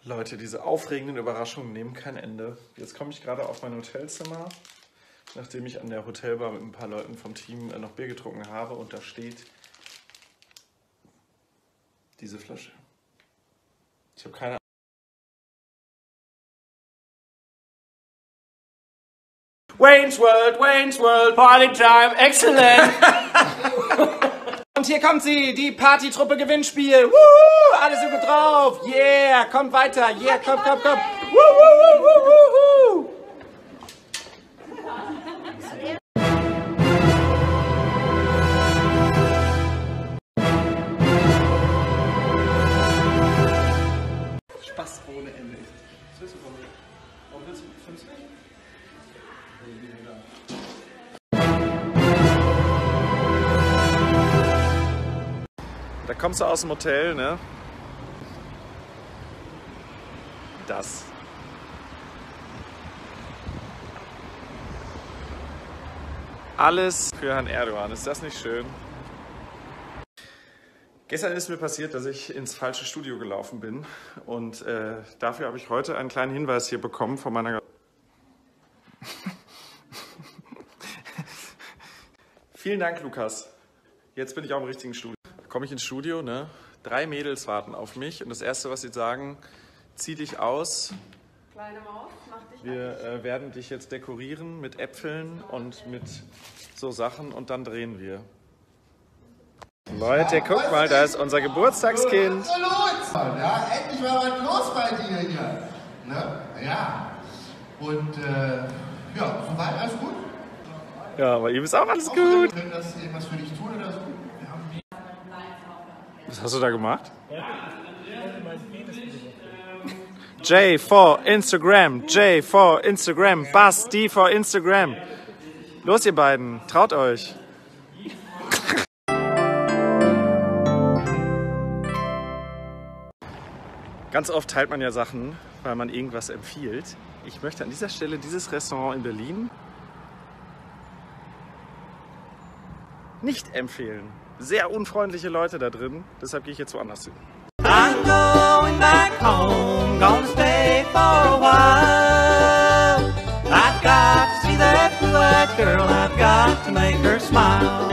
Leute, diese aufregenden Überraschungen nehmen kein Ende. Jetzt komme ich gerade auf mein Hotelzimmer, nachdem ich an der Hotelbar mit ein paar Leuten vom Team noch Bier getrunken habe. Und da steht diese Flasche. Ich habe keine Ahnung. Wayne's World, Party Time, excellent! Und hier kommt sie, die Partytruppe Gewinnspiel. Woo, alle so gut drauf. Yeah, kommt weiter. Yeah, komm. Woo, woo, woo, woo, woo. Spaß ohne Ende. Warum willst du 50? Da kommst du aus dem Hotel, ne? Das. Alles für Herrn Erdogan. Ist das nicht schön? Gestern ist mir passiert, dass ich ins falsche Studio gelaufen bin. Und dafür habe ich heute einen kleinen Hinweis hier bekommen von meiner... Vielen Dank, Lukas. Jetzt bin ich auch im richtigen Studio. Komme ich ins Studio, ne? 3 Mädels warten auf mich und das Erste, was sie sagen, zieh dich aus. Kleine Maus, mach dich. Wir werden dich jetzt dekorieren mit Äpfeln und mit so Sachen und dann drehen wir. Leute, guck mal, da ist unser Geburtstagskind. Was ist los? Ja, endlich mal was los bei dir hier. Ne? Ja. Und ja, soweit alles gut? Ja, bei ihm ist auch alles gut. Können das irgendwas für dich tun oder so? Was hast du da gemacht? J for Instagram, J for Instagram, Basti for Instagram. Los, ihr beiden, traut euch. Ganz oft teilt man ja Sachen, weil man irgendwas empfiehlt. Ich möchte an dieser Stelle dieses Restaurant in Berlin nicht empfehlen. Sehr unfreundliche Leute da drin, deshalb gehe ich jetzt woanders hin. I'm going back home, gonna stay for a while. I've got to see that blue-eyed girl, I've got to make her smile.